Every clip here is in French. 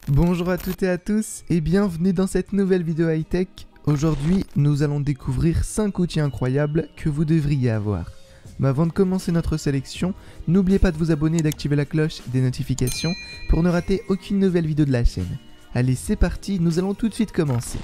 Bonjour à toutes et à tous et bienvenue dans cette nouvelle vidéo high-tech. Aujourd'hui, nous allons découvrir 5 outils incroyables que vous devriez avoir. Mais avant de commencer notre sélection, n'oubliez pas de vous abonner et d'activer la cloche des notifications pour ne rater aucune nouvelle vidéo de la chaîne. Allez, c'est parti, nous allons tout de suite commencer.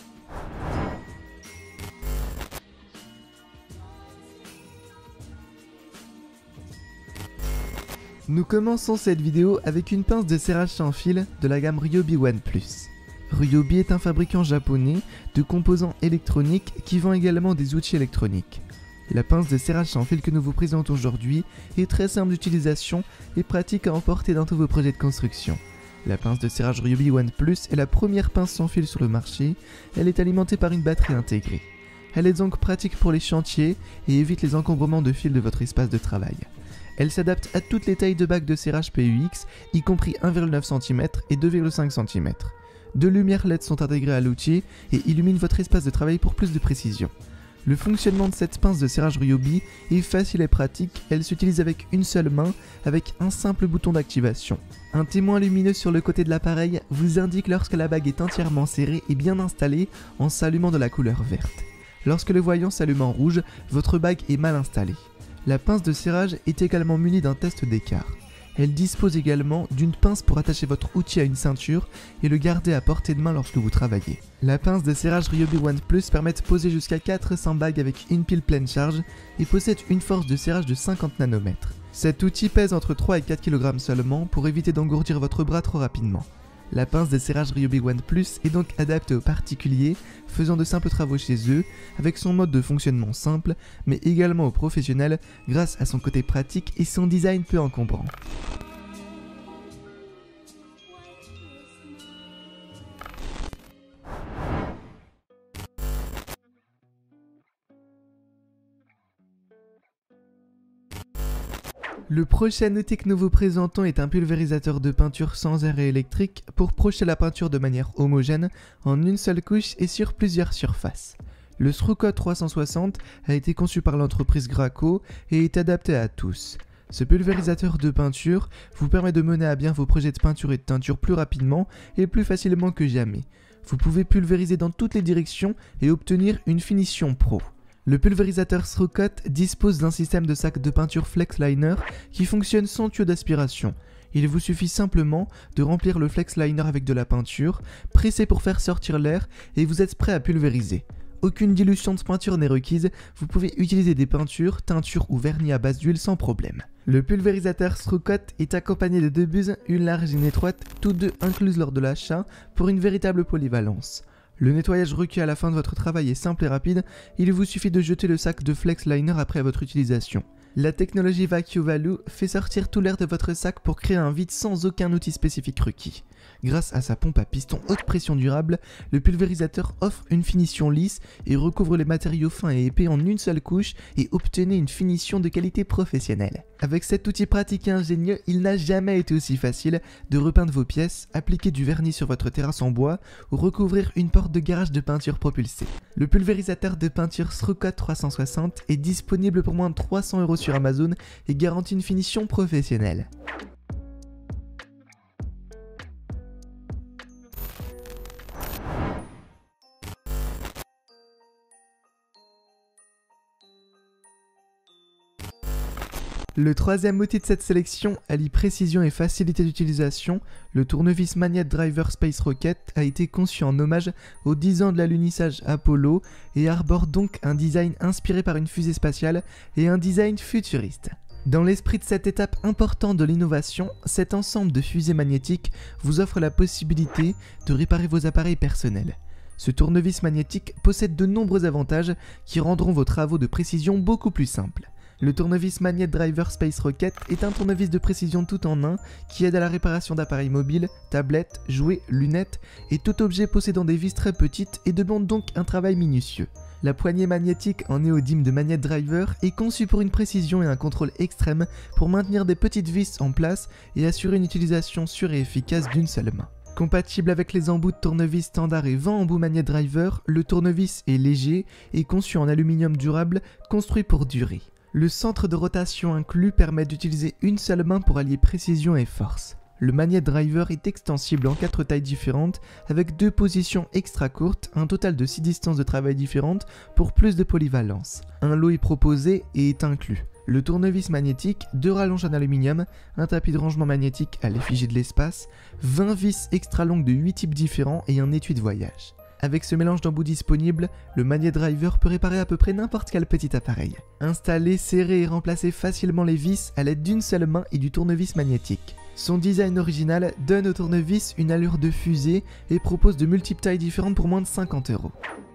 Nous commençons cette vidéo avec une pince de serrage sans fil de la gamme Ryobi One Plus. Ryobi est un fabricant japonais de composants électroniques qui vend également des outils électroniques. La pince de serrage sans fil que nous vous présentons aujourd'hui est très simple d'utilisation et pratique à emporter dans tous vos projets de construction. La pince de serrage Ryobi One Plus est la première pince sans fil sur le marché, elle est alimentée par une batterie intégrée. Elle est donc pratique pour les chantiers et évite les encombrements de fil de votre espace de travail. Elle s'adapte à toutes les tailles de bagues de serrage PUX, y compris 1,9 cm et 2,5 cm. Deux lumières LED sont intégrées à l'outil et illuminent votre espace de travail pour plus de précision. Le fonctionnement de cette pince de serrage Ryobi est facile et pratique, elle s'utilise avec une seule main, avec un simple bouton d'activation. Un témoin lumineux sur le côté de l'appareil vous indique lorsque la bague est entièrement serrée et bien installée en s'allumant de la couleur verte. Lorsque le voyant s'allume en rouge, votre bague est mal installée. La pince de serrage est également munie d'un test d'écart. Elle dispose également d'une pince pour attacher votre outil à une ceinture et le garder à portée de main lorsque vous travaillez. La pince de serrage Ryobi One Plus permet de poser jusqu'à 400 bagues avec une pile pleine charge et possède une force de serrage de 50 nanomètres. Cet outil pèse entre 3 et 4 kg seulement pour éviter d'engourdir votre bras trop rapidement. La pince de serrage Ryobi One Plus est donc adaptée aux particuliers faisant de simples travaux chez eux, avec son mode de fonctionnement simple, mais également aux professionnels grâce à son côté pratique et son design peu encombrant. Le prochain outil que nous vous présentons est un pulvérisateur de peinture sans air et électrique pour projeter la peinture de manière homogène en une seule couche et sur plusieurs surfaces. Le Screwcut 360 a été conçu par l'entreprise Graco et est adapté à tous. Ce pulvérisateur de peinture vous permet de mener à bien vos projets de peinture et de teinture plus rapidement et plus facilement que jamais. Vous pouvez pulvériser dans toutes les directions et obtenir une finition pro. Le pulvérisateur Screwcut dispose d'un système de sac de peinture Flex Liner qui fonctionne sans tuyau d'aspiration. Il vous suffit simplement de remplir le Flex Liner avec de la peinture, presser pour faire sortir l'air et vous êtes prêt à pulvériser. Aucune dilution de peinture n'est requise, vous pouvez utiliser des peintures, teintures ou vernis à base d'huile sans problème. Le pulvérisateur Screwcut est accompagné de deux buses, une large et une étroite, toutes deux incluses lors de l'achat, pour une véritable polyvalence. Le nettoyage requis à la fin de votre travail est simple et rapide, il vous suffit de jeter le sac de Flex Liner après votre utilisation. La technologie Vacuum Value fait sortir tout l'air de votre sac pour créer un vide sans aucun outil spécifique requis. Grâce à sa pompe à piston haute pression durable, le pulvérisateur offre une finition lisse et recouvre les matériaux fins et épais en une seule couche et obtenez une finition de qualité professionnelle. Avec cet outil pratique et ingénieux, il n'a jamais été aussi facile de repeindre vos pièces, appliquer du vernis sur votre terrasse en bois ou recouvrir une porte de garage de peinture propulsée. Le pulvérisateur de peinture Screwcut 360 est disponible pour moins de 300 € sur Amazon et garantit une finition professionnelle. Le troisième outil de cette sélection allie précision et facilité d'utilisation. Le tournevis Magnet Driver Space Rocket a été conçu en hommage aux 10 ans de l'alunissage Apollo et arbore donc un design inspiré par une fusée spatiale et un design futuriste. Dans l'esprit de cette étape importante de l'innovation, cet ensemble de fusées magnétiques vous offre la possibilité de réparer vos appareils personnels. Ce tournevis magnétique possède de nombreux avantages qui rendront vos travaux de précision beaucoup plus simples. Le tournevis Magnet Driver Space Rocket est un tournevis de précision tout en un qui aide à la réparation d'appareils mobiles, tablettes, jouets, lunettes et tout objet possédant des vis très petites et demande donc un travail minutieux. La poignée magnétique en néodyme de Magnet Driver est conçue pour une précision et un contrôle extrême pour maintenir des petites vis en place et assurer une utilisation sûre et efficace d'une seule main. Compatible avec les embouts de tournevis standard et 20 embouts Magnet Driver, le tournevis est léger et conçu en aluminium durable, construit pour durer. Le centre de rotation inclus permet d'utiliser une seule main pour allier précision et force. Le magnet driver est extensible en 4 tailles différentes avec 2 positions extra courtes, un total de 6 distances de travail différentes pour plus de polyvalence. Un lot est proposé et est inclus. Le tournevis magnétique, 2 rallonges en aluminium, un tapis de rangement magnétique à l'effigie de l'espace, 20 vis extra longues de 8 types différents et un étui de voyage. Avec ce mélange d'embouts disponible, le magnet driver peut réparer à peu près n'importe quel petit appareil. Installer, serrer et remplacer facilement les vis à l'aide d'une seule main et du tournevis magnétique. Son design original donne au tournevis une allure de fusée et propose de multiples tailles différentes pour moins de 50 €.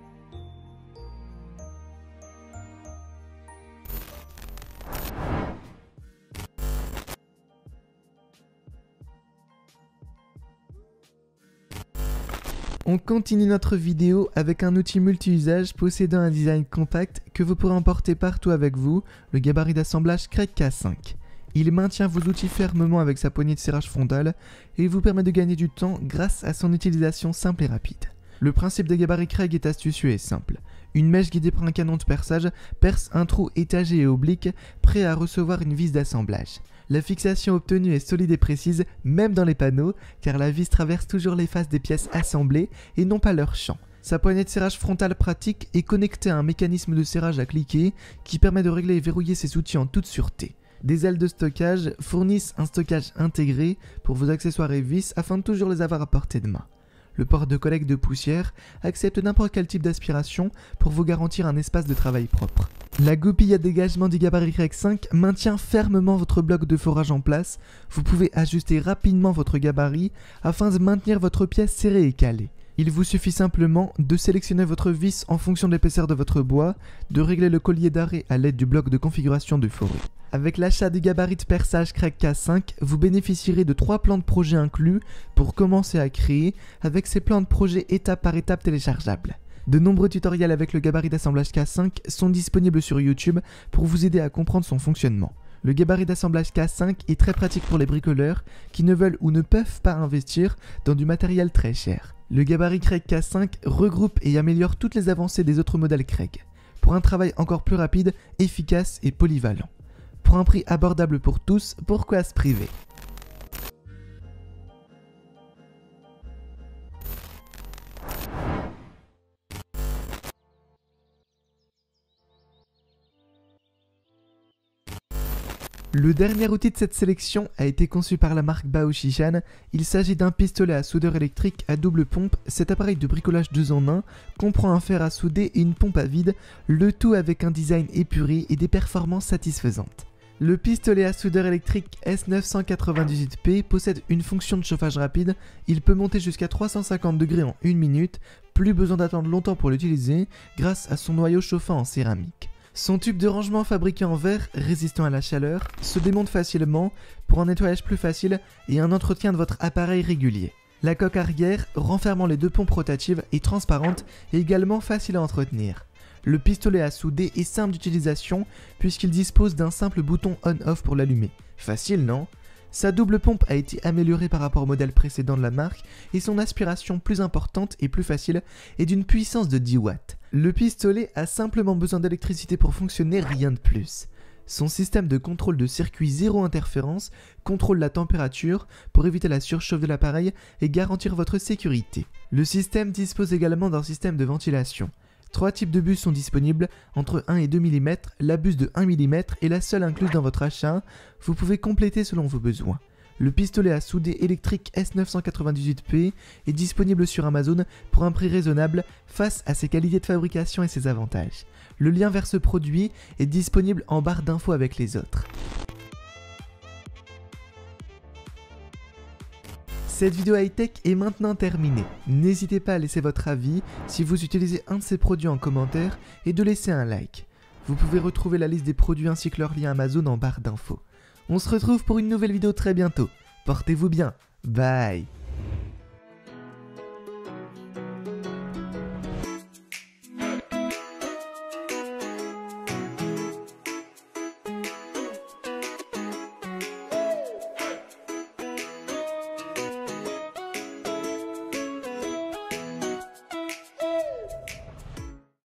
On continue notre vidéo avec un outil multi-usage possédant un design compact que vous pourrez emporter partout avec vous, le gabarit d'assemblage Craig K5. Il maintient vos outils fermement avec sa poignée de serrage frontale et vous permet de gagner du temps grâce à son utilisation simple et rapide. Le principe des gabarits Craig est astucieux et simple. Une mèche guidée par un canon de perçage perce un trou étagé et oblique, prêt à recevoir une vis d'assemblage. La fixation obtenue est solide et précise, même dans les panneaux, car la vis traverse toujours les faces des pièces assemblées et non pas leur champ. Sa poignée de serrage frontale pratique est connectée à un mécanisme de serrage à cliquer qui permet de régler et verrouiller ses outils en toute sûreté. Des ailes de stockage fournissent un stockage intégré pour vos accessoires et vis afin de toujours les avoir à portée de main. Le port de collecte de poussière accepte n'importe quel type d'aspiration pour vous garantir un espace de travail propre. La goupille à dégagement du gabarit Craig 5 maintient fermement votre bloc de forage en place. Vous pouvez ajuster rapidement votre gabarit afin de maintenir votre pièce serrée et calée. Il vous suffit simplement de sélectionner votre vis en fonction de l'épaisseur de votre bois, de régler le collier d'arrêt à l'aide du bloc de configuration de forêt. Avec l'achat du gabarit de perçage Craig K5, vous bénéficierez de 3 plans de projet inclus pour commencer à créer avec ces plans de projet étape par étape téléchargeables. De nombreux tutoriels avec le gabarit d'assemblage K5 sont disponibles sur YouTube pour vous aider à comprendre son fonctionnement. Le gabarit d'assemblage K5 est très pratique pour les bricoleurs qui ne veulent ou ne peuvent pas investir dans du matériel très cher. Le gabarit Craig K5 regroupe et améliore toutes les avancées des autres modèles Craig, pour un travail encore plus rapide, efficace et polyvalent. Pour un prix abordable pour tous, pourquoi se priver ? Le dernier outil de cette sélection a été conçu par la marque Baoshijan. Il s'agit d'un pistolet à soudeur électrique à double pompe. Cet appareil de bricolage 2 en 1 comprend un fer à souder et une pompe à vide, le tout avec un design épuré et des performances satisfaisantes. Le pistolet à soudeur électrique S998P possède une fonction de chauffage rapide. Il peut monter jusqu'à 350 degrés en 1 minute, plus besoin d'attendre longtemps pour l'utiliser grâce à son noyau chauffant en céramique. Son tube de rangement fabriqué en verre, résistant à la chaleur, se démonte facilement pour un nettoyage plus facile et un entretien de votre appareil régulier. La coque arrière, renfermant les 2 pompes rotatives, est transparente et également facile à entretenir. Le pistolet à souder est simple d'utilisation puisqu'il dispose d'un simple bouton on-off pour l'allumer. Facile, non ? Sa double pompe a été améliorée par rapport au modèle précédent de la marque et son aspiration plus importante et plus facile est d'une puissance de 10 watts. Le pistolet a simplement besoin d'électricité pour fonctionner, rien de plus. Son système de contrôle de circuit zéro interférence contrôle la température pour éviter la surchauffe de l'appareil et garantir votre sécurité. Le système dispose également d'un système de ventilation. 3 types de bus sont disponibles, entre 1 et 2 mm, la buse de 1 mm est la seule incluse dans votre achat, vous pouvez compléter selon vos besoins. Le pistolet à souder électrique S998P est disponible sur Amazon pour un prix raisonnable face à ses qualités de fabrication et ses avantages. Le lien vers ce produit est disponible en barre d'infos avec les autres. Cette vidéo high-tech est maintenant terminée. N'hésitez pas à laisser votre avis si vous utilisez un de ces produits en commentaire et de laisser un like. Vous pouvez retrouver la liste des produits ainsi que leur lien Amazon en barre d'infos. On se retrouve pour une nouvelle vidéo très bientôt. Portez-vous bien. Bye.